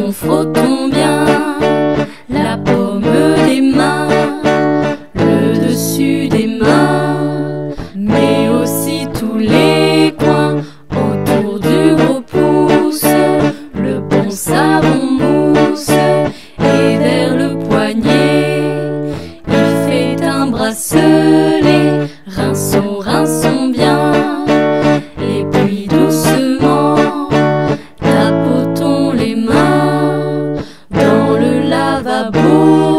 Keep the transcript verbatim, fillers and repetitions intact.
Frottons, frottons bien la paume des mains, le dessus des mains, mais aussi tous les coins autour du gros pouce, le bon savon mousse, et vers le poignet il fait un bracelet. Rinçons, rinçons bien, et puis doucement tapotons les mains dans le lavabo.